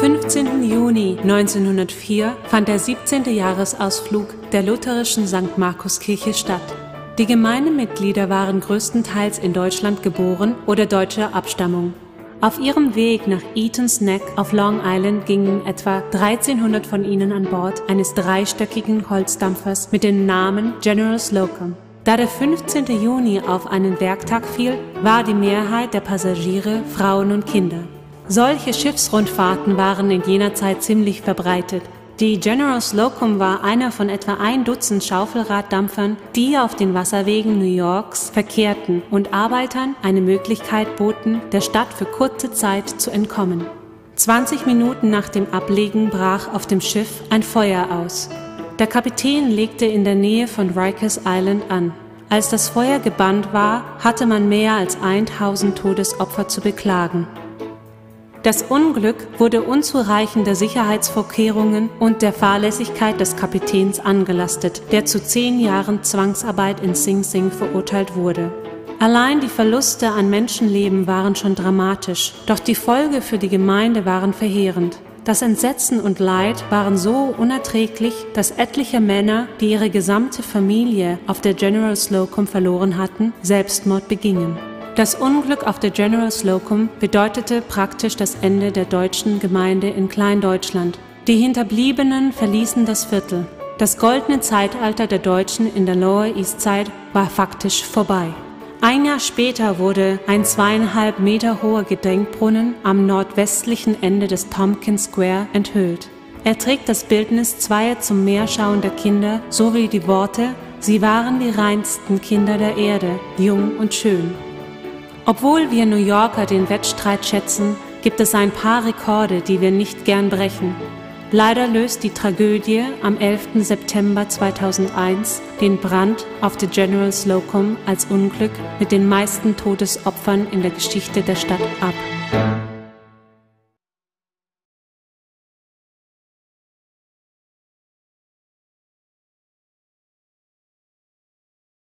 15. Juni 1904 fand der 17. Jahresausflug der lutherischen St. Markuskirche statt. Die Gemeindemitglieder waren größtenteils in Deutschland geboren oder deutscher Abstammung. Auf ihrem Weg nach Eaton's Neck auf Long Island gingen etwa 1300 von ihnen an Bord eines dreistöckigen Holzdampfers mit dem Namen General Slocum. Da der 15. Juni auf einen Werktag fiel, war die Mehrheit der Passagiere Frauen und Kinder. Solche Schiffsrundfahrten waren in jener Zeit ziemlich verbreitet. Die General Slocum war einer von etwa 1 Dutzend Schaufelraddampfern, die auf den Wasserwegen New Yorks verkehrten und Arbeitern eine Möglichkeit boten, der Stadt für kurze Zeit zu entkommen. 20 Minuten nach dem Ablegen brach auf dem Schiff ein Feuer aus. Der Kapitän legte in der Nähe von Rikers Island an. Als das Feuer gebannt war, hatte man mehr als 1000 Todesopfer zu beklagen. Das Unglück wurde unzureichender Sicherheitsvorkehrungen und der Fahrlässigkeit des Kapitäns angelastet, der zu 10 Jahren Zwangsarbeit in Sing Sing verurteilt wurde. Allein die Verluste an Menschenleben waren schon dramatisch, doch die Folgen für die Gemeinde waren verheerend. Das Entsetzen und Leid waren so unerträglich, dass etliche Männer, die ihre gesamte Familie auf der General Slocum verloren hatten, Selbstmord begingen. Das Unglück auf der General Slocum bedeutete praktisch das Ende der deutschen Gemeinde in Kleindeutschland. Die Hinterbliebenen verließen das Viertel. Das goldene Zeitalter der Deutschen in der Lower East Side war faktisch vorbei. Ein Jahr später wurde ein 2,5 Meter hoher Gedenkbrunnen am nordwestlichen Ende des Tompkins Square enthüllt. Er trägt das Bildnis zweier zum Meer schauender Kinder sowie die Worte: Sie waren die reinsten Kinder der Erde, jung und schön. Obwohl wir New Yorker den Wettstreit schätzen, gibt es ein paar Rekorde, die wir nicht gern brechen. Leider löst die Tragödie am 11. September 2001 den Brand auf der General Slocum als Unglück mit den meisten Todesopfern in der Geschichte der Stadt ab.